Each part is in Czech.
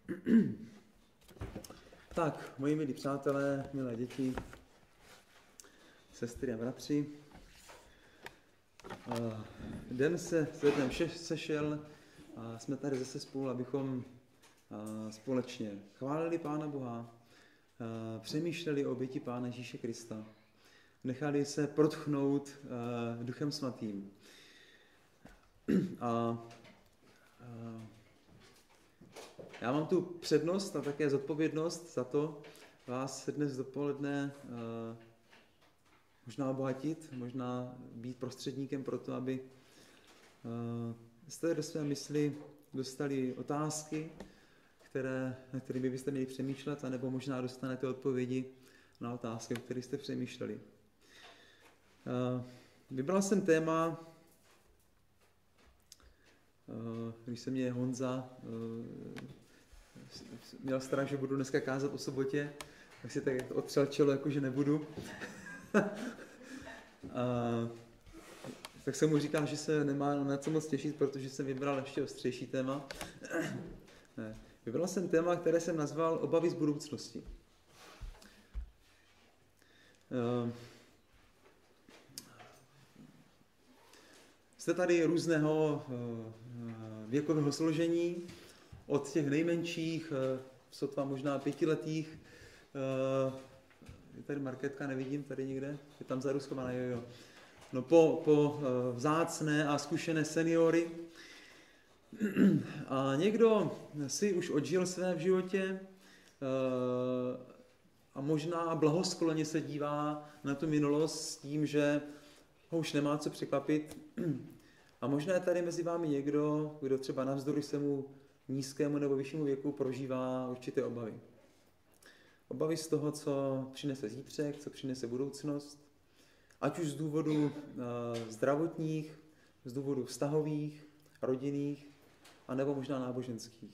Tak, moji milí přátelé, milé děti, sestry a bratři, den se světem sešel a jsme tady zase spolu, abychom společně chválili Pána Boha, přemýšleli o oběti Pána Ježíše Krista, nechali se protchnout Duchem Svatým. Já mám tu přednost a také zodpovědnost za to vás dnes dopoledne možná obohatit, možná být prostředníkem pro to, aby jste do své mysli dostali otázky, na kterými byste měli přemýšlet, anebo možná dostanete odpovědi na otázky, o kterých jste přemýšleli. Vybral jsem téma, když se mě Honza měl strach, že budu dneska kázat o sobotě, tak si tak otřel čelo, jakože nebudu. Tak jsem mu říkal, že se nemá na co moc těšit, protože jsem vybral ještě ostřejší téma. Vybral jsem téma, které jsem nazval Obavy z budoucnosti. Jste tady různého věkového složení, od těch nejmenších, sotva možná 5letých, je tady Markétka, nevidím tady někde, je tam vzadu schovaná, jo. No po vzácné a zkušené seniory. A někdo si už odžil své v životě a možná blahoskloně se dívá na tu minulost s tím, že ho už nemá co překvapit. A možná je tady mezi vámi někdo, kdo třeba navzdory svému nízkému nebo vyššímu věku prožívá určité obavy. Obavy z toho, co přinese zítřek, co přinese budoucnost, ať už z důvodu zdravotních, z důvodu vztahových, rodinných, anebo možná náboženských.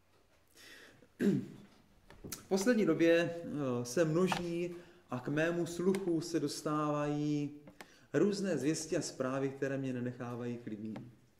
V poslední době se množí a k mému sluchu se dostávají různé zvěsti a zprávy, které mě nenechávají klidný.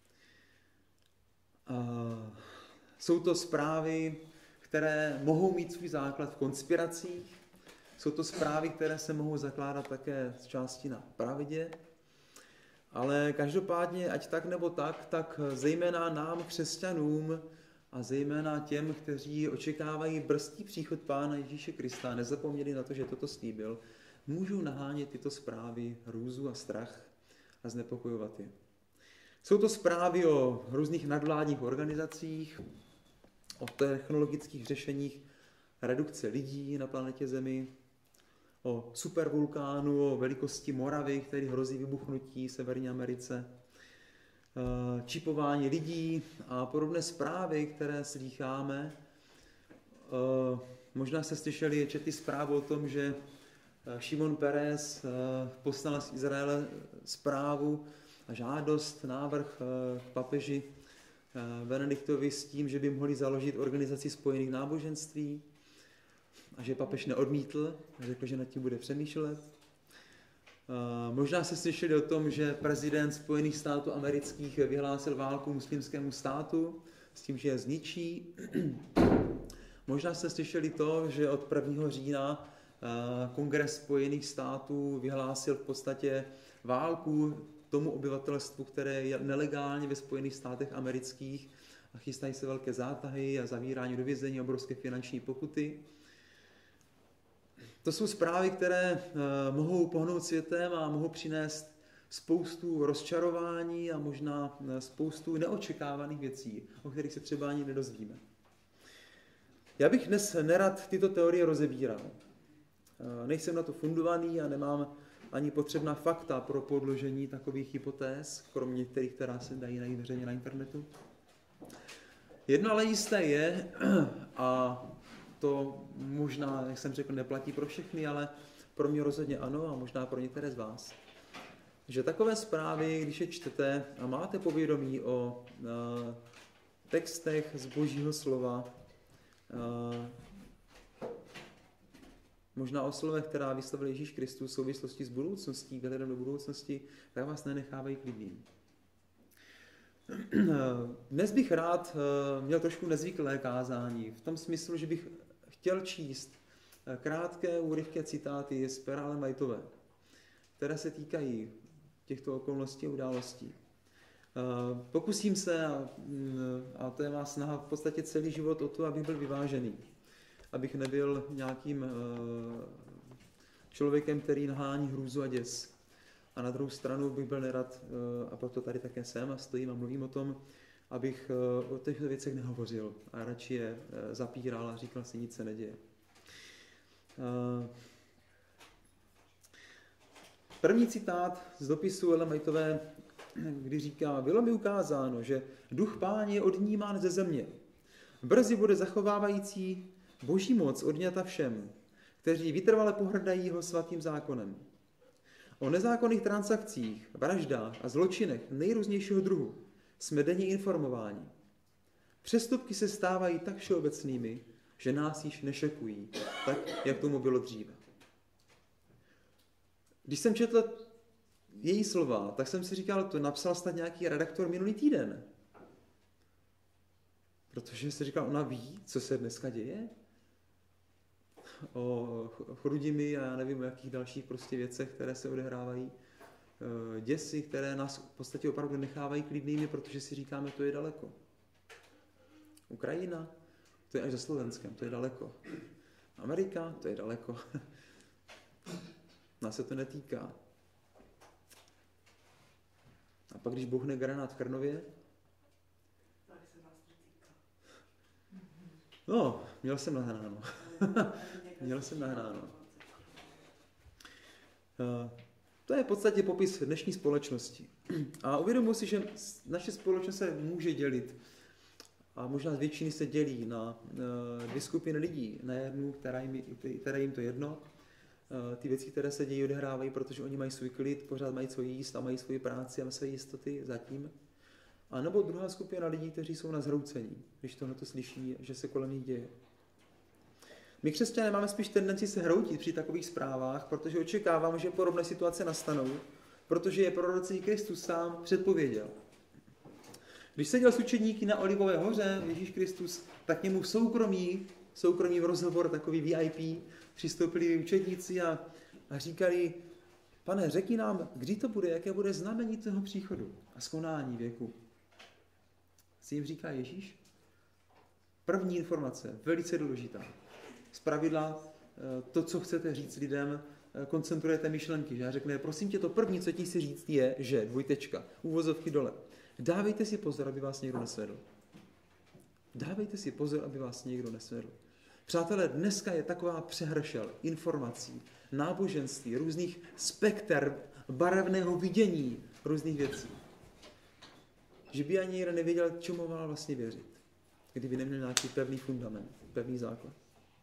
Jsou to zprávy, které mohou mít svůj základ v konspiracích, jsou to zprávy, které se mohou zakládat také z části na pravdě, ale každopádně, ať tak nebo tak zejména nám, křesťanům, a zejména těm, kteří očekávají brzký příchod Pána Ježíše Krista, nezapomněli na to, že toto slíbil, můžou nahánět tyto zprávy hrůzu a strach a znepokojovat je. Jsou to zprávy o různých nadvládních organizacích, o technologických řešeních redukce lidí na planetě Zemi, o supervulkánu, o velikosti Moravy, který hrozí vybuchnutí v Severní Americe, čipování lidí a podobné zprávy, které slýcháme. Možná jste slyšeli, četli zprávu o tom, že Šimon Peres poslal z Izraele zprávu a žádost, návrh papeži Benediktovi s tím, že by mohli založit Organizaci spojených náboženství a že papež neodmítl a řekl, že nad tím bude přemýšlet. Možná jste slyšeli o tom, že prezident Spojených států amerických vyhlásil válku muslimskému státu s tím, že je zničí. Možná jste slyšeli to, že od 1. října Kongres Spojených států vyhlásil v podstatě válku tomu obyvatelstvu, které je nelegálně ve Spojených státech amerických a chystají se velké zátahy a zavírání do vězení, obrovské finanční pokuty. To jsou zprávy, které mohou pohnout světem a mohou přinést spoustu rozčarování a možná spoustu neočekávaných věcí, o kterých se třeba ani nedozvíme. Já bych dnes nerad tyto teorie rozebíral. Nejsem na to fundovaný a nemám ani potřebná fakta pro podložení takových hypotéz, kromě těch, která se dají najít veřejně na internetu. Jedno ale jisté je, a to možná, jak jsem řekl, neplatí pro všechny, ale pro mě rozhodně ano a možná pro některé z vás, že takové zprávy, když je čtete a máte povědomí o textech z Božího slova, možná o slovech, která vyslovil Ježíš Kristus v souvislosti s budoucností, výhledem do budoucnosti, tak vás nenechávají klidným. Dnes bych rád měl trošku nezvyklé kázání, v tom smyslu, že bych chtěl číst krátké úryvké citáty z pera Ellen Whiteové, které se týkají těchto okolností a událostí. Pokusím se, a to je má snaha v podstatě celý život o to, abych byl vyvážený, abych nebyl nějakým člověkem, který nahání hrůzu a děs. A na druhou stranu bych byl nerad, a proto tady také jsem a stojím a mluvím o tom, abych o těchto věcech nehovořil a radši je zapíral a říkal si, nic se neděje. První citát z dopisu Ellen Whiteové, kdy říká: bylo mi ukázáno, že duch Páně je odnímán ze země. Brzy bude zachovávající boží moc odňata všem, kteří vytrvale pohrdají jeho svatým zákonem. O nezákonných transakcích, vraždách a zločinech nejrůznějšího druhu jsme denně informováni. Přestupky se stávají tak všeobecnými, že nás již nešekují, tak, jak tomu bylo dříve. Když jsem četl její slova, tak jsem si říkal, to napsal snad nějaký redaktor minulý týden. Protože si říkal, ona ví, co se dneska děje? O Chrudimi a já nevím, o jakých dalších prostě věcech, které se odehrávají. Děsi, které nás v podstatě opravdu nechávají klidnými, protože si říkáme, to je daleko. Ukrajina, to je až za Slovenskem, to je daleko. Amerika, to je daleko. Nás se to netýká. A pak, když bouchne granát v Krnově, no, měl jsem nahráno. To je v podstatě popis dnešní společnosti. A uvědomuji si, že naše společnost se může dělit. A možná z většiny se dělí na dvě skupiny lidí. Na jednu, která jim to jedno. Ty věci, které se dějí, odehrávají, protože oni mají svůj klid, pořád mají co jíst a mají svoji práci a své jistoty zatím. A nebo druhá skupina lidí, kteří jsou na zhroucení, když tohle slyší, že se kolem nich děje. My křesťané máme spíš tendenci se hroutit při takových zprávách, protože očekáváme, že podobné situace nastanou, protože je prorocí Kristus sám předpověděl. Když seděl s učedníky na Olivové hoře Ježíš Kristus, tak k němu v soukromý rozhovor, takový VIP, přistoupili učedníci a říkali: Pane, řekni nám, kdy to bude, jaké bude znamení toho příchodu a skonání věku. Si jim říká Ježíš? První informace, velice důležitá. Zpravidla to, co chcete říct lidem, koncentrujete myšlenky. Že? Řekne, prosím tě, to první, co ti chci říct, je, že, uvozovky dole. Dávejte si pozor, aby vás někdo nesvedl. Dávejte si pozor, aby vás někdo nesvedl. Přátelé, dneska je taková přehršel informací, náboženství, různých spekter barevného vidění různých věcí, že by ani jeden nevěděl, čemu mal vlastně věřit, kdyby neměl nějaký pevný fundament, pevný základ.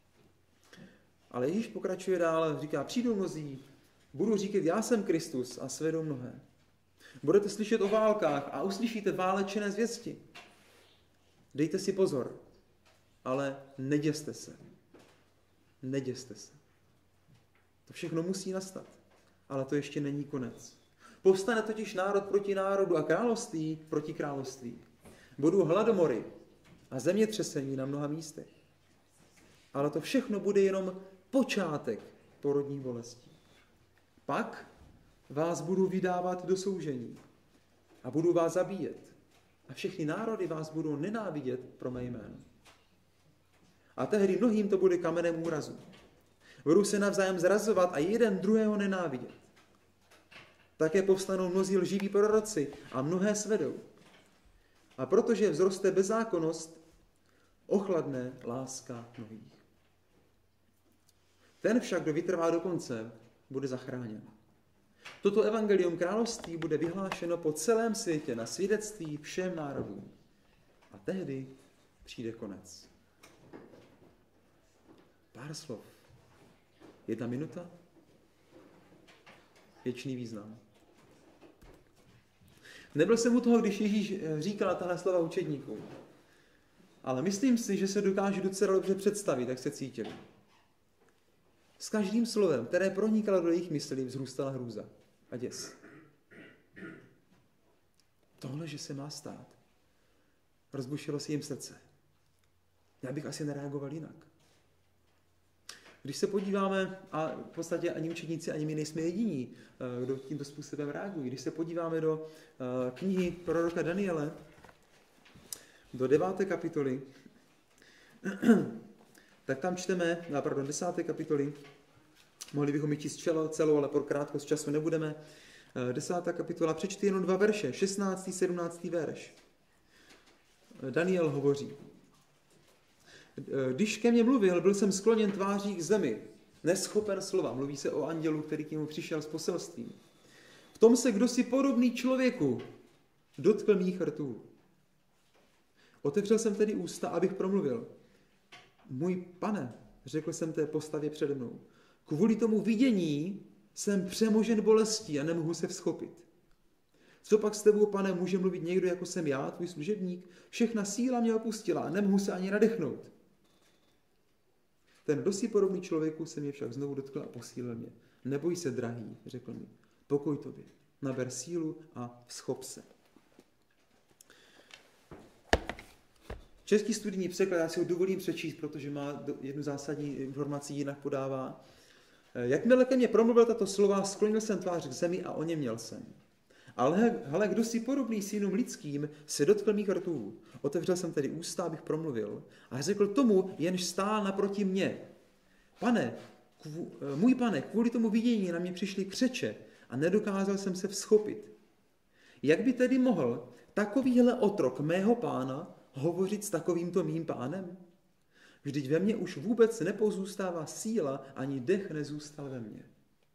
Ale Ježíš pokračuje dál, říká, přijdou mnozí, budu říkat, já jsem Kristus a svedou mnohé. Budete slyšet o válkách a uslyšíte válečné zvěsti. Dejte si pozor, ale neděste se. Neděste se. To všechno musí nastat, ale to ještě není konec. Povstane totiž národ proti národu a království proti království. Budou hladomory a zemětřesení na mnoha místech. Ale to všechno bude jenom počátek porodních bolestí. Pak vás budu vydávat do soužení a budu vás zabíjet. A všechny národy vás budou nenávidět pro mé jméno. A tehdy mnohým to bude kamenem úrazu. Budou se navzájem zrazovat a jeden druhého nenávidět. Také povstanou mnozí lživí proroci a mnohé svedou. A protože vzroste bezzákonnost, ochladne láska mnohých. Ten však, kdo vytrvá do konce, bude zachráněn. Toto evangelium království bude vyhlášeno po celém světě na svědectví všem národům. A tehdy přijde konec. Pár slov. 1 minuta. Věčný význam. Nebyl jsem u toho, když Ježíš říkal tahle slova učedníkům. Ale myslím si, že se dokážu docela dobře představit, jak se cítili. S každým slovem, které pronikalo do jejich myslí, vzrůstala hrůza a děs. tohle, že se má stát. Rozbušilo se jim srdce. Já bych asi nereagoval jinak. Když se podíváme, a v podstatě ani učedníci, ani my nejsme jediní, kdo tímto způsobem reagují. Když se podíváme do knihy proroka Daniele, do 9. kapitoly, tak tam čteme, 10. kapitoly, mohli bychom ji číst celou, ale pro krátkost času nebudeme. 10. kapitola, přečti jenom 2 verše, 16. 17. verš. Daniel hovoří. Když ke mně mluvil, byl jsem skloněn tváří k zemi, neschopen slova. Mluví se o andělu, který k němu přišel s poselstvím. V tom se kdosi podobný člověku dotkl mých rtů. Otevřel jsem tedy ústa, abych promluvil. Můj pane, řekl jsem té postavě přede mnou, kvůli tomu vidění jsem přemožen bolestí a nemohu se vzchopit. Co pak s tebou, pane, může mluvit někdo, jako jsem já, tvůj služebník? Všechna síla mě opustila a nemohu se ani nadechnout. Ten dosi podobný člověku se mě však znovu dotkl a posílil mě. Neboj se, drahý, řekl mi, pokoj tobě, naber sílu a vzchop se. Český studijní překlad, já si ho dovolím přečíst, protože má jednu zásadní informaci, jinak podává. Jakmile ke mně promluvil tato slova, sklonil jsem tvář k zemi a oněměl jsem. Ale kdo si podobný synům lidským se dotkl mých rtů. Otevřel jsem tedy ústa, abych promluvil a řekl tomu, jenž stál naproti mně. Můj pane, kvůli tomu vidění na mě přišly křeče a nedokázal jsem se vzchopit. Jak by tedy mohl takovýhle otrok mého pána hovořit s takovýmto mým pánem? Vždyť ve mně už vůbec nepozůstává síla, ani dech nezůstal ve mně.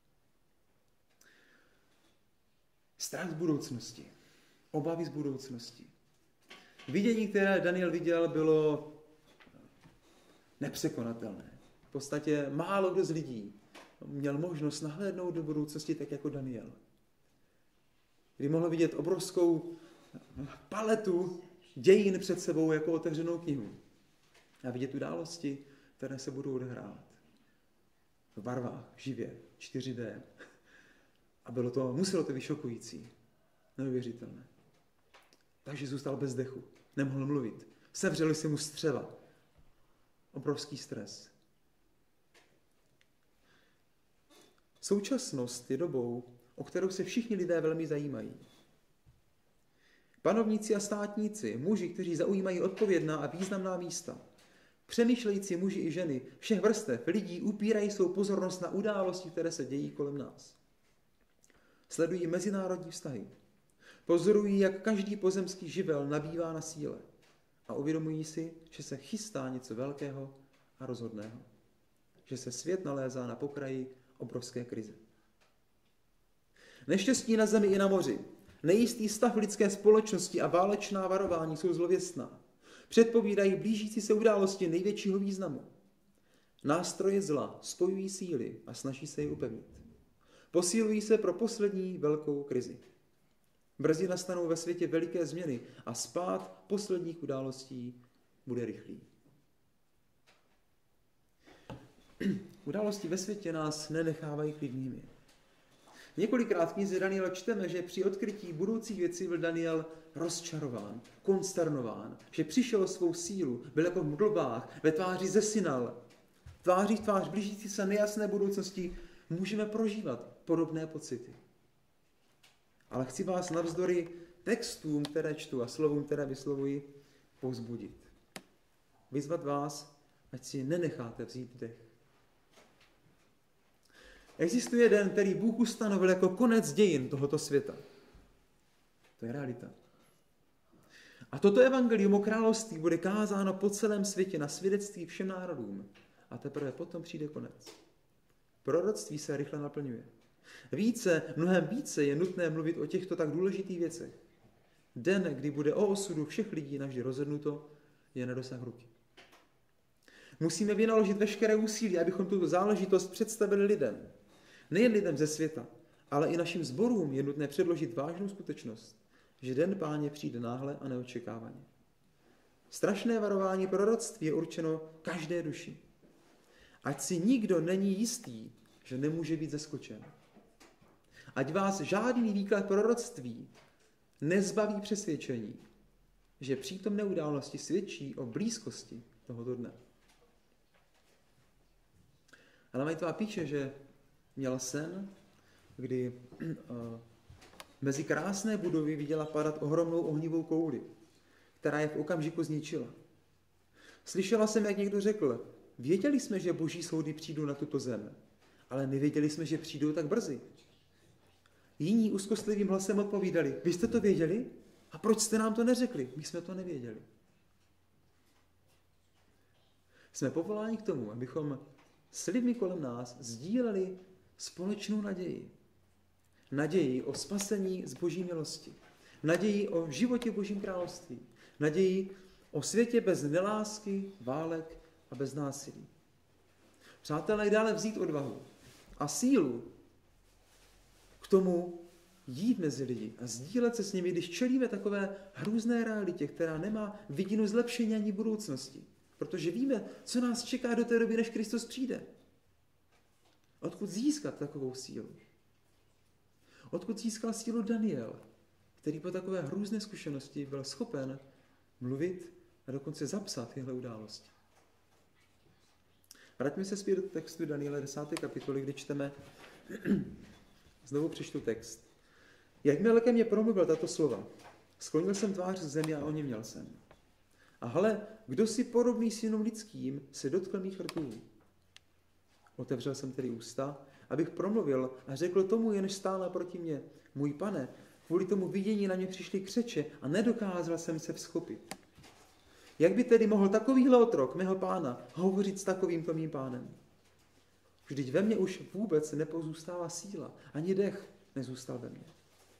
Strach z budoucnosti, obavy z budoucnosti. Vidění, které Daniel viděl, bylo nepřekonatelné. V podstatě málo kdo z lidí měl možnost nahlédnout do budoucnosti tak jako Daniel. Kdy mohl vidět obrovskou paletu dějin před sebou jako otevřenou knihu. A vidět události, které se budou odehrávat. V barvách, živě, 4D. A muselo to být šokující, neuvěřitelné. Takže zůstal bez dechu, nemohl mluvit. Sevřeli se mu střeva. Obrovský stres. Současnost je dobou, o kterou se všichni lidé velmi zajímají. Panovníci a státníci, muži, kteří zaujímají odpovědná a významná místa, přemýšlející muži i ženy, všech vrstev lidí upírají svou pozornost na události, které se dějí kolem nás. Sledují mezinárodní vztahy. Pozorují, jak každý pozemský živel nabývá na síle. A uvědomují si, že se chystá něco velkého a rozhodného. Že se svět nalézá na pokraji obrovské krize. Neštěstí na zemi i na moři, nejistý stav lidské společnosti a válečná varování jsou zlověstná. Předpovídají blížící se události největšího významu. Nástroje zla spojují síly a snaží se je upevnit. Posílují se pro poslední velkou krizi. Brzy nastanou ve světě veliké změny a spád posledních událostí bude rychlý. Události ve světě nás nenechávají klidnými. Několikrát v knize Daniela čteme, že při odkrytí budoucích věcí byl Daniel rozčarován, konsternován, že přišel o svou sílu, byl jako v mdlbách, ve tváři zesinal. Tváří v tvář blížící se nejasné budoucnosti můžeme prožívat podobné pocity. Ale chci vás navzdory textům, které čtu a slovům, které vyslovuji, povzbudit. Vyzvat vás, ať si nenecháte vzít dech. Existuje den, který Bůh ustanovil jako konec dějin tohoto světa. To je realita. A toto evangelium o království bude kázáno po celém světě na svědectví všem národům. A teprve potom přijde konec. Proroctví se rychle naplňuje. Mnohem více je nutné mluvit o těchto tak důležitých věcech. Den, kdy bude o osudu všech lidí navždy rozhodnuto, je na dosah ruky. Musíme vynaložit veškeré úsilí, abychom tuto záležitost představili lidem. Nejen lidem ze světa, ale i našim sborům je nutné předložit vážnou skutečnost, že den Páně přijde náhle a neočekávaně. Strašné varování proroctví je určeno každé duši. Ať si nikdo není jistý, že nemůže být zaskočen. Ať vás žádný výklad proroctví nezbaví přesvědčení, že přítomné události svědčí o blízkosti tohoto dne. Ale Majtová píše, že měla sen, kdy mezi krásné budovy viděla padat ohromnou ohnivou kouli, která je v okamžiku zničila. Slyšela jsem, jak někdo řekl, věděli jsme, že boží soudy přijdou na tuto zem, ale nevěděli jsme, že přijdou tak brzy. Jiní úzkostlivým hlasem odpovídali, vy jste to věděli? A proč jste nám to neřekli? My jsme to nevěděli. Jsme povoláni k tomu, abychom s lidmi kolem nás sdíleli společnou naději. Naději o spasení z boží milosti. Naději o životě v božím království. Naději o světě bez nelásky, válek a bez násilí. Přátelé, dále vzít odvahu a sílu k tomu jít mezi lidi a sdílet se s nimi, když čelíme takové hrůzné realitě, která nemá vidinu zlepšení ani budoucnosti. Protože víme, co nás čeká do té doby, než Kristus přijde. Odkud získat takovou sílu? Odkud získal sílu Daniel, který po takové hrůzné zkušenosti byl schopen mluvit a dokonce zapsat tyhle události. Vraťme se zpět do textu Daniela 10. kapitoly, kdy čteme, znovu přečtu text. Jakmile ke mně promluvil tato slova, sklonil jsem tvář k zemi a oněměl jsem. A hle, kdo si podobný synům lidským se dotkl mých rtů. Otevřel jsem tedy ústa, abych promluvil a řekl tomu, jenž stála proti mně, můj pane, kvůli tomu vidění na mě přišly křeče a nedokázal jsem se vzchopit. Jak by tedy mohl takovýhle otrok mého pána hovořit s takovýmto mým pánem? Vždyť ve mně už vůbec nepozůstává síla, ani dech nezůstal ve mně.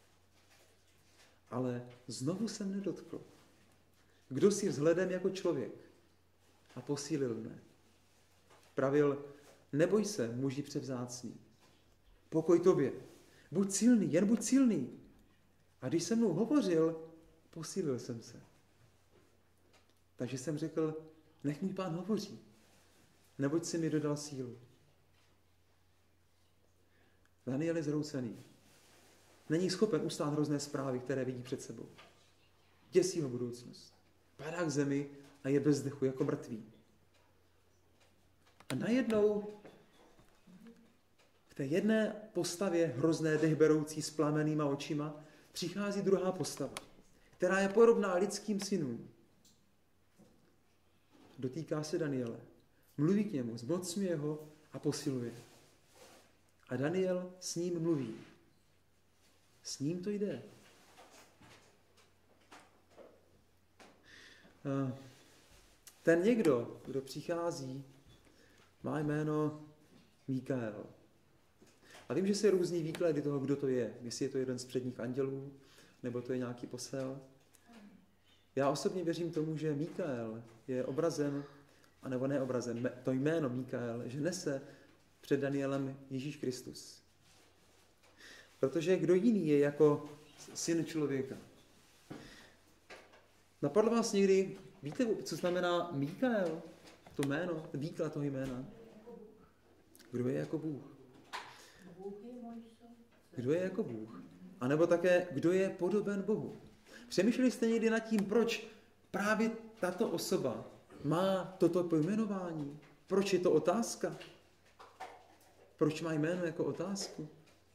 Ale znovu jsem nedotkl. Kdo si vzhledem jako člověk a posílil mne. Pravil, neboj se, muži převzácný. Pokoj tobě. Buď silný, jen buď silný. A když se mnou hovořil, posílil jsem se. Takže jsem řekl, nech můj pán hovoří, neboť si mi dodal sílu. Daniel je zhroucený. Není schopen ustát hrozné zprávy, které vidí před sebou. Děsí ho budoucnost. Padá k zemi a je bez dechu, jako mrtvý. A najednou v té jedné postavě hrozné dechberoucí s plamenýma očima přichází druhá postava, která je podobná lidským synům. Dotýká se Daniele, mluví k němu, zmocňuje ho a posiluje. A Daniel s ním mluví. S ním to jde. Ten někdo, kdo přichází, má jméno Mikael. A vím, že se různí výklady toho, kdo to je. Jestli je to jeden z předních andělů, nebo to je nějaký posel. Já osobně věřím tomu, že Mikael je obrazem, anebo ne obrazem, to jméno Mikael, že nese před Danielem Ježíš Kristus. Protože kdo jiný je jako syn člověka? Napadlo vás někdy, víte, co znamená Mikael? To jméno, výklad toho jména. Kdo je jako Bůh? Kdo je jako Bůh? A nebo také, kdo je podoben Bohu? Přemýšleli jste někdy nad tím, proč právě tato osoba má toto pojmenování? Proč je to otázka? Proč má jméno jako otázku?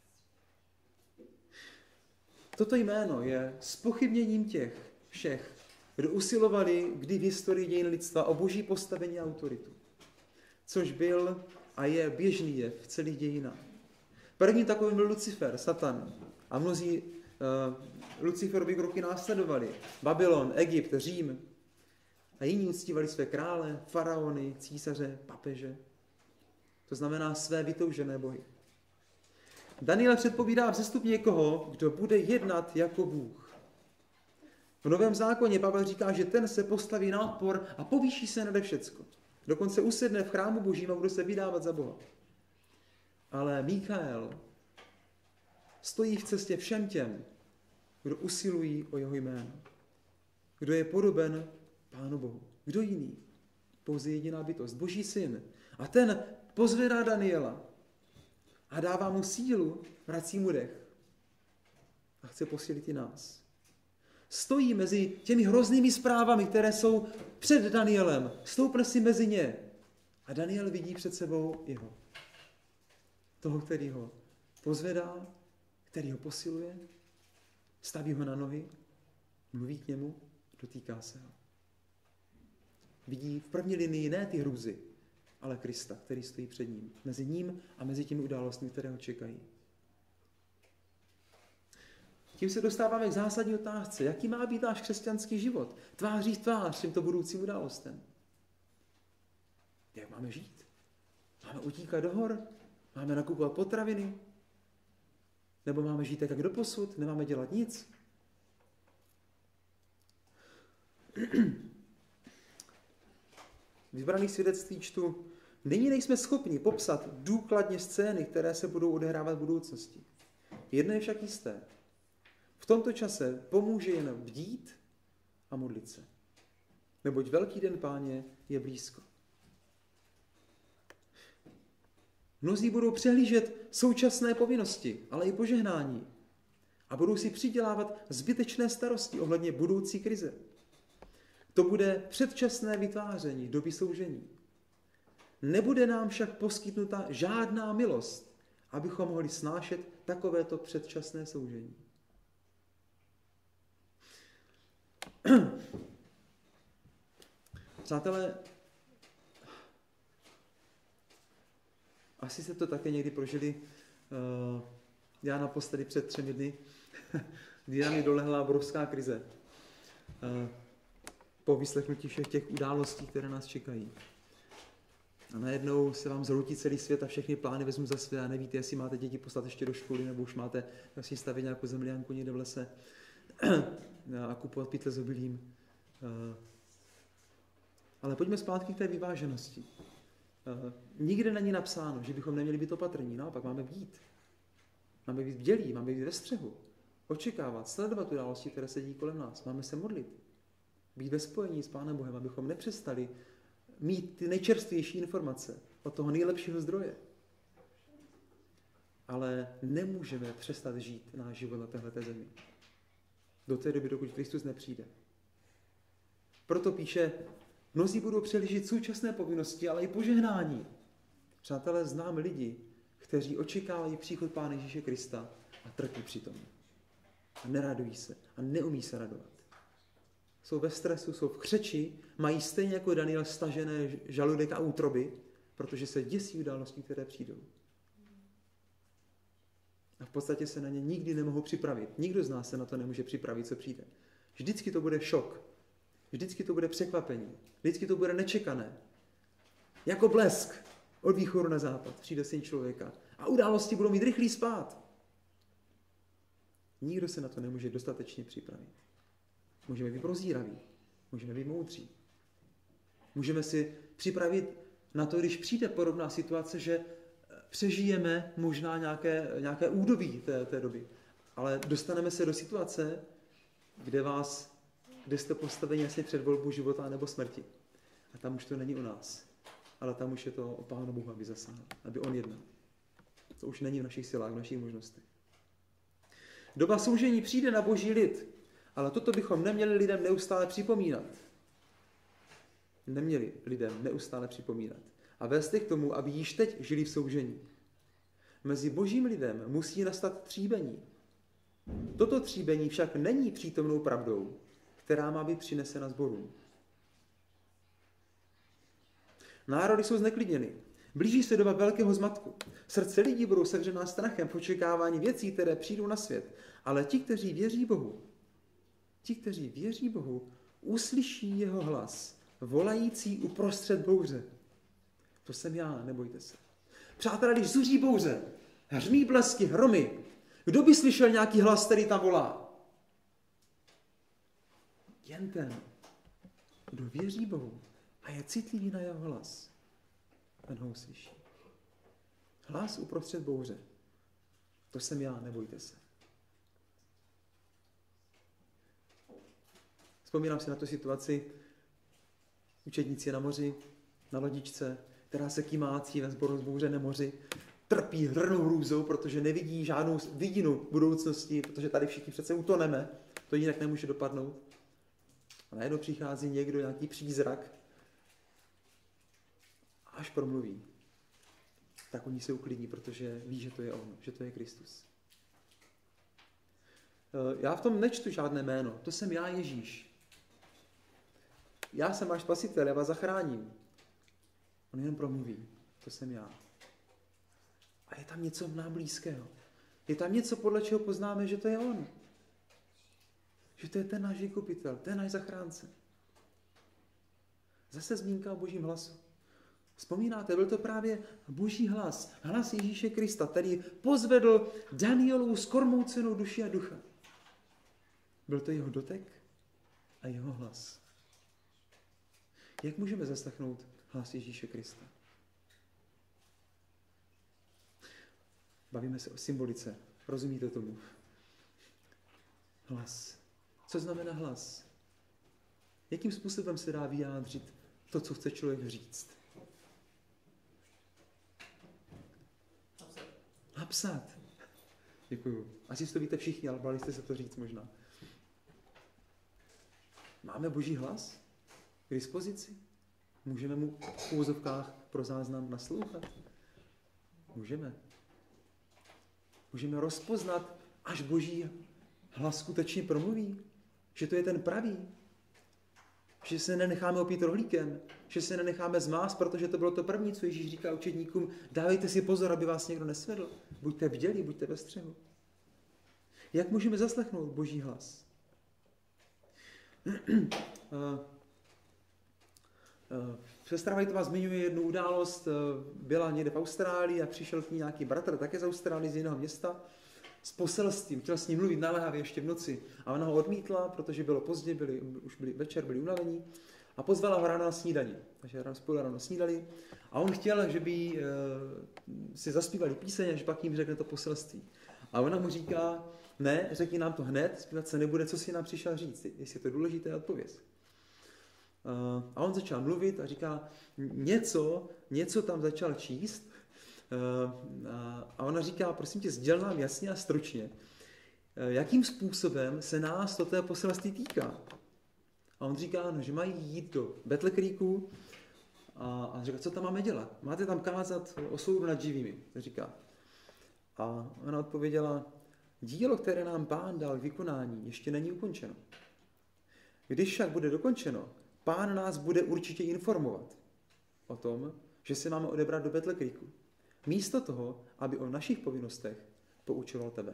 Toto jméno je zpochybněním těch všech, kdo usilovali kdy v historii dějin lidstva o boží postavení a autoritu. Což byl a je běžný jev v celých dějinách. První takovým byl Lucifer, Satan. A mnozí Luciferovi kroky následovali. Babylon, Egypt, Řím. A jiní uctívali své krále, faraony, císaře, papeže. To znamená své vytoužené bohy. Daniel předpovídá vzestup někoho, kdo bude jednat jako Bůh. V Novém zákoně Pavel říká, že ten se postaví na odpor a povýší se nade všecko. Dokonce usedne v chrámu božím a bude se vydávat za Boha. Ale Mikael stojí v cestě všem těm, kdo usilují o jeho jméno. Kdo je podoben Pánu Bohu. Kdo jiný? Pouze jediná bytost, Boží syn. A ten pozvedá Daniela a dává mu sílu, vrací mu dech. A chce posílit i nás. Stojí mezi těmi hroznými zprávami, které jsou před Danielem. Stoupne si mezi ně. A Daniel vidí před sebou jeho. Toho, který ho pozvedá, který ho posiluje, staví ho na nohy, mluví k němu, dotýká se ho. Vidí v první linii ne ty hrůzy, ale Krista, který stojí před ním. Mezi ním a mezi těmi událostmi, které ho čekají. Tím se dostáváme k zásadní otázce. Jaký má být náš křesťanský život? Tváří v tvář těmto budoucím událostem. Jak máme žít? Máme utíkat do hor? Máme nakupovat potraviny? Nebo máme žít tak, jak doposud? Nemáme dělat nic? Vybraných svědectví čtu. Nyní nejsme schopni popsat důkladně scény, které se budou odehrávat v budoucnosti. Jedno je však jisté. V tomto čase pomůže jen bdít a modlit se. Neboť velký den Páně je blízko. Mnozí budou přehlížet současné povinnosti, ale i požehnání. A budou si přidělávat zbytečné starosti ohledně budoucí krize. To bude předčasné vytváření doby soužení. Nebude nám však poskytnuta žádná milost, abychom mohli snášet takovéto předčasné soužení. Přátelé, asi jste to také někdy prožili. Já naposledy před 3 dny, kdy na mě dolehla obrovská krize. Po vyslechnutí všech těch událostí, které nás čekají. A najednou se vám zhroutí celý svět a všechny plány vezmu za své a nevíte, jestli máte děti poslat ještě do školy, nebo už máte si stavit nějakou zemlянku někde v lese a kupovat pytle s obilím. Ale pojďme zpátky k té vyváženosti. Nikde není napsáno, že bychom neměli být opatrní, naopak máme být. Máme být bdělí, máme být ve střehu. Očekávat, sledovat události, které se dějí kolem nás. Máme se modlit. Být ve spojení s Pánem Bohem, abychom nepřestali mít ty nejčerstvější informace od toho nejlepšího zdroje. Ale nemůžeme přestat žít náš život na téhleté zemi. Do té doby, dokud Kristus nepřijde. Proto píše, mnozí budou přehlížet současné povinnosti, ale i požehnání. Přátelé, znám lidi, kteří očekávají příchod Pána Ježíše Krista a trpí přitom. A neradují se a neumí se radovat. Jsou ve stresu, jsou v křeči, mají stejně jako Daniel stažené žaludek a útroby, protože se děsí událostí, které přijdou. A v podstatě se na ně nikdy nemohou připravit. Nikdo z nás se na to nemůže připravit, co přijde. Vždycky to bude šok. Vždycky to bude překvapení. Vždycky to bude nečekané. Jako blesk od východu na západ přijde Syn člověka. A události budou mít rychlý spád. Nikdo se na to nemůže dostatečně připravit. Můžeme být prozíraví. Můžeme být moudří. Můžeme si připravit na to, když přijde podobná situace, že přežijeme možná nějaké údobí té doby. Ale dostaneme se do situace, kde jste postaveni asi před volbou života nebo smrti. A tam už to není o nás. Ale tam už je to o Pánu Bohu, aby zasáhl, aby on jednal. To už není v našich silách, v našich možnostech. Doba soužení přijde na boží lid, ale toto bychom neměli lidem neustále připomínat. Neměli lidem neustále připomínat. A vést je k tomu, aby již teď žili v soužení. Mezi božím lidem musí nastat tříbení. Toto tříbení však není přítomnou pravdou, která má být přinesena sborům. Národy jsou zneklidněny. Blíží se doba velkého zmatku. Srdce lidí budou sevřená strachem v očekávání věcí, které přijdou na svět. Ale ti, kteří věří Bohu, uslyší jeho hlas, volající uprostřed bouře. To jsem já, nebojte se. Přátelé, když zuří bouře, hřmí blesky, hromy, kdo by slyšel nějaký hlas, který tam volá? Jen ten, kdo věří Bohu a je citlivý na jeho hlas, ten ho uslyší. Hlas uprostřed bouře. To jsem já, nebojte se. Vzpomínám si na tu situaci učedníci na moři, na lodičce, která se kymácí ve zbouřeném moři, trpí hrnou hrůzou, protože nevidí žádnou vidinu budoucnosti, protože tady všichni přece utoneme. to jinak nemůže dopadnout. A najednou přichází někdo, nějaký přízrak, a až promluví, tak oni se uklidní, protože ví, že to je on, že to je Kristus. Já v tom nečtu žádné jméno, to jsem já, Ježíš. Já jsem váš spasitel, já vás zachráním. On jenom promluví, to jsem já. A je tam něco nám blízkého. Je tam něco, podle čeho poznáme, že to je on. Že to je ten náš vykupitel, ten náš zachránce. Zase zmínka o božím hlasu. Vzpomínáte, byl to právě boží hlas, hlas Ježíše Krista, který pozvedl Danielovu skormoucenou duši a ducha. Byl to jeho dotek a jeho hlas. Jak můžeme zaslechnout hlas Ježíše Krista? Bavíme se o symbolice. Rozumíte tomu? Hlas. Co znamená hlas? Jakým způsobem se dá vyjádřit to, co chce člověk říct? Napsat. Děkuju. Asi to víte všichni, ale báli jste se to říct možná. Máme boží hlas k dispozici? Můžeme mu v úvozovkách pro záznam naslouchat? Můžeme. Můžeme rozpoznat, až boží hlas skutečně promluví. Že to je ten pravý. Že se nenecháme opít rohlíkem. Že se nenecháme zmást, protože to bylo to první, co Ježíš říká učedníkům. Dávejte si pozor, aby vás někdo nesvedl. Buďte bdělí, buďte ve střehu. Jak můžeme zaslechnout boží hlas? Sestra Whiteová zmiňuje jednu událost, byla někde v Austrálii a přišel k ní nějaký bratr, také z Austrálie, z jiného města, s poselstvím, chtěl s ním mluvit naléhavě ještě v noci. A ona ho odmítla, protože bylo pozdě, už byli večer, byli unavení, a pozvala ho ráno na snídani. Takže spolu ráno snídali. A on chtěl, že by si zaspívali píseň, až pak jim řekne to poselství. A ona mu říká, ne, řekni nám to hned, zpívat se nebude, co si nám přišel říct, jestli je to důležité, odpověz. A on začal mluvit a říká, něco tam začal číst. A ona říká, prosím tě, sděl nám jasně a stručně, jakým způsobem se nás toto poselství týká. A on říká, no, že mají jít do Battle Creeku a říká, co tam máme dělat? Máte tam kázat o soudu nad živými, říká. A ona odpověděla, dílo, které nám Pán dal k vykonání, ještě není ukončeno. Když však bude dokončeno, Pán nás bude určitě informovat o tom, že se máme odebrat do Battle Creeku. Místo toho, aby o našich povinnostech poučoval tebe.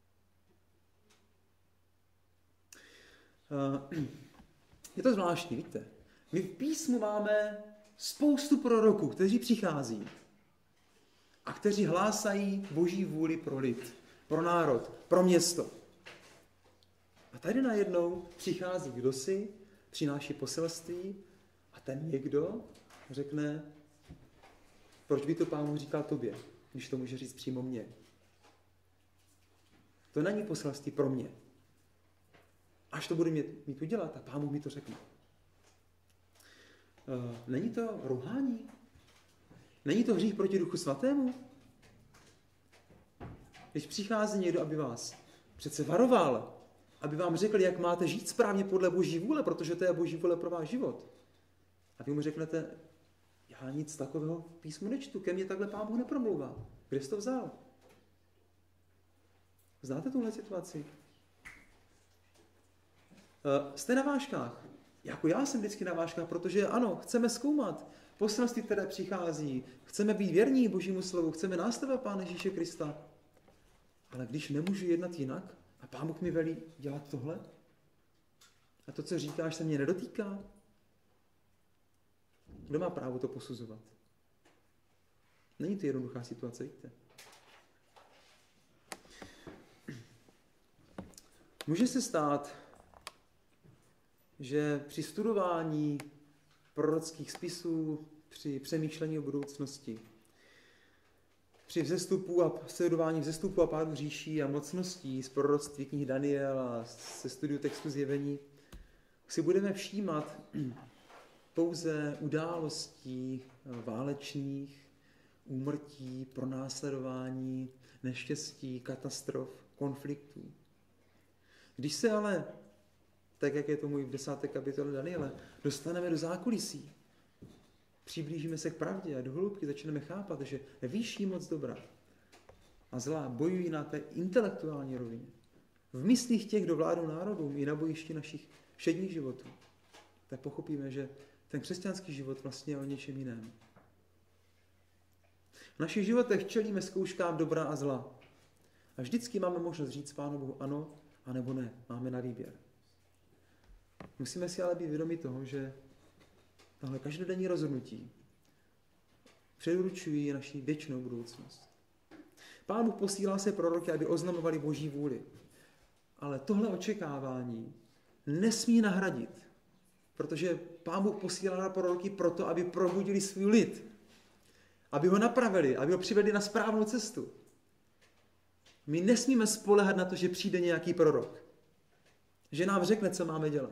Je to zvláštní, víte. My v písmu máme spoustu proroků, kteří přichází a kteří hlásají boží vůli pro lid, pro národ, pro město. A tady najednou přichází kdosi, přináší poselství a ten někdo řekne, proč by to Pán říkal tobě, když to může říct přímo mně. To není poselství pro mě. Až to bude mít udělat, tak Pán mi to řekne. Není to rouhání? Není to hřích proti Duchu Svatému? Když přichází někdo, aby vás přece varoval, aby vám řekl, jak máte žít správně podle boží vůle, protože to je boží vůle pro váš život. A vy mu řeknete, já nic takového v písmu nečtu, ke mně takhle Pán Bůh nepromlouvá. Kde jsi to vzal? Znáte tuhle situaci? Jste na vážkách. Jako já jsem vždycky na vážkách, protože ano, chceme zkoumat poselství, které přichází. Chceme být věrní božímu slovu, chceme následovat Pána Ježíše Krista. Ale když nemůžu jednat jinak a Pán Bůh mi velí dělat tohle, a to, co říkáš, se mě nedotýká, kdo má právo to posuzovat? Není to jednoduchá situace, víte? Může se stát, že při studování prorockých spisů, při přemýšlení o budoucnosti, při vzestupu a sledování vzestupu a pádu říší a mocností z proroctví knihy Daniel a ze studiu textu Zjevení, si budeme všímat pouze událostí válečných, úmrtí, pronásledování, neštěstí, katastrof, konfliktů. Když se ale tak jak je tomu i v 10. kapitole Daniele, dostaneme do zákulisí. Přiblížíme se k pravdě a do hloubky začneme chápat, že vyšší moc dobra a zlá bojují na té intelektuální rovině. V myslích těch, kdo vládnou národům i na bojišti našich všedních životů. Tak pochopíme, že ten křesťanský život vlastně je o něčem jiném. V našich životech čelíme zkouškám dobra a zla. A vždycky máme možnost říct Pánu Bohu ano, anebo ne. Máme na výběr. Musíme si ale být vědomi toho, že tahle každodenní rozhodnutí předurčují naši věčnou budoucnost. Pán Bůh posílá se proroky, aby oznamovali Boží vůli. Ale tohle očekávání nesmí nahradit, protože Pán Bůh posílá na proroky proto, aby probudili svůj lid, aby ho napravili, aby ho přivedli na správnou cestu. My nesmíme spoléhat na to, že přijde nějaký prorok, že nám řekne, co máme dělat.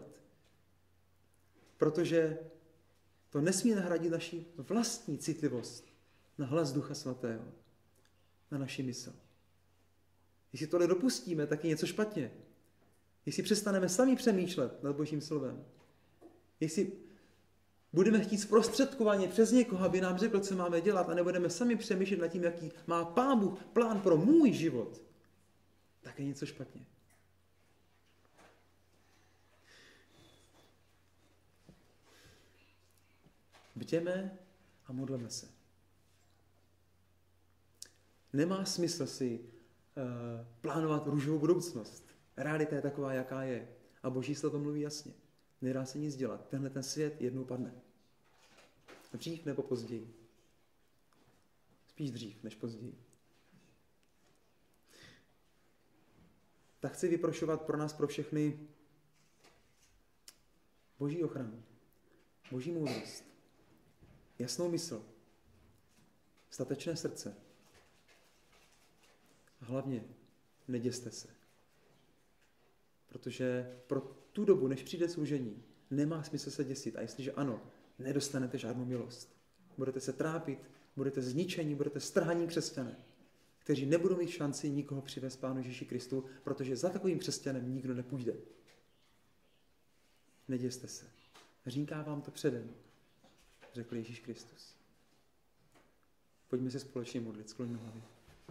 Protože to nesmí nahradit naši vlastní citlivost na hlas Ducha Svatého, na naši mysl. Jestli tohle dopustíme, tak je něco špatně. Jestli přestaneme sami přemýšlet nad Božím slovem, jestli budeme chtít zprostředkovaně přes někoho, aby nám řekl, co máme dělat, a nebudeme sami přemýšlet nad tím, jaký má Pán Bůh plán pro můj život, tak je něco špatně. Bděme a modleme se. Nemá smysl si plánovat růžovou budoucnost. Realita je taková, jaká je. A Boží slovo mluví jasně. Nedá se nic dělat. Tenhle ten svět jednou padne. Dřív nebo později. Spíš dřív než později. Tak chci vyprošovat pro nás, pro všechny Boží ochranu, Boží moudrost, jasnou mysl, statečné srdce. A hlavně neděste se. Protože pro tu dobu, než přijde služení, nemá smysl se děsit. A jestliže ano, nedostanete žádnou milost. Budete se trápit, budete zničení, budete strhaní křesťané, kteří nebudou mít šanci nikoho přivést Pánu Ježíši Kristu, protože za takovým křesťanem nikdo nepůjde. Neděste se. Říká vám to předem, řekl Ježíš Kristus. Pojďme se společně modlit, skloňme hlavy.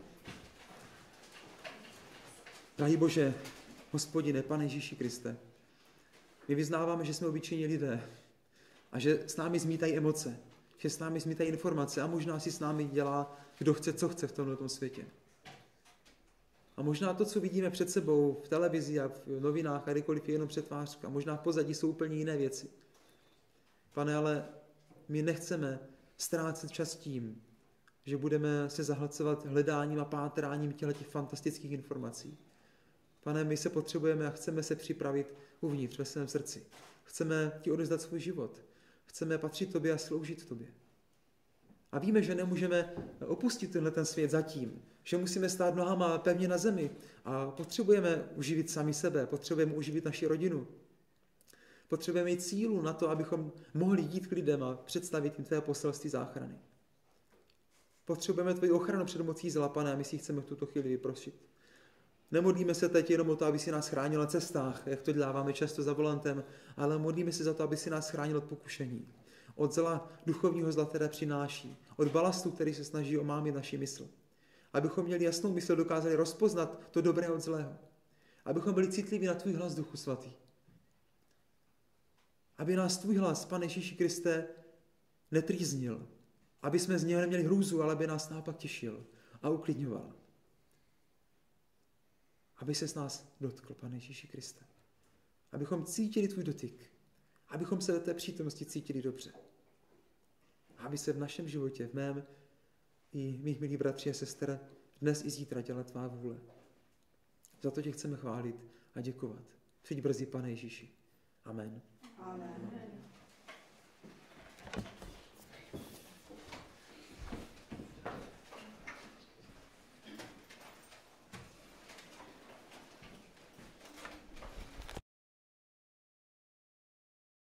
Drahý Bože, Hospodine, Pane Ježíši Kriste, my vyznáváme, že jsme obyčejní lidé a že s námi zmítají emoce, že s námi zmítají informace a možná si s námi dělá, kdo chce, co chce v tomto světě. A možná to, co vidíme před sebou v televizi a v novinách a kdykoliv je jenom přetvářka, možná v pozadí jsou úplně jiné věci. Pane, ale my nechceme ztrácet čas tím, že budeme se zahlcovat hledáním a pátráním těch fantastických informací. Pane, my se potřebujeme a chceme se připravit uvnitř ve svém srdci. Chceme ti odevzdat svůj život. Chceme patřit tobě a sloužit tobě. A víme, že nemůžeme opustit ten svět zatím, že musíme stát nohama pevně na zemi a potřebujeme uživit sami sebe, potřebujeme uživit naši rodinu. Potřebujeme mít sílu na to, abychom mohli jít k lidem a představit jim tvé poselství záchrany. Potřebujeme tvoji ochranu před mocí zla, Pane, a my si chceme v tuto chvíli vyprosit. Nemodlíme se teď jenom o to, aby si nás chránil na cestách, jak to děláváme často za volantem, ale modlíme se za to, aby si nás chránil od pokušení. Od zla, duchovního zla, které přináší. Od balastu, který se snaží omámit naši mysl. Abychom měli jasnou mysl, dokázali rozpoznat to dobré od zlého. Abychom byli citliví na tvůj hlas, Duchu Svatý. Aby nás tvůj hlas, Pane Ježíši Kriste, netrýznil. Aby jsme z něho neměli hrůzu, ale aby nás naopak těšil a uklidňoval. Aby se s nás dotkl, Pane Ježíši Kriste. Abychom cítili tvůj dotyk. Abychom se do té přítomnosti cítili dobře. Aby se v našem životě, v mém i mých milých bratří a sester, dnes i zítra dělat tvá vůle. Za to tě chceme chválit a děkovat. Přijď brzy, Pane Ježíši. Amen. Amen.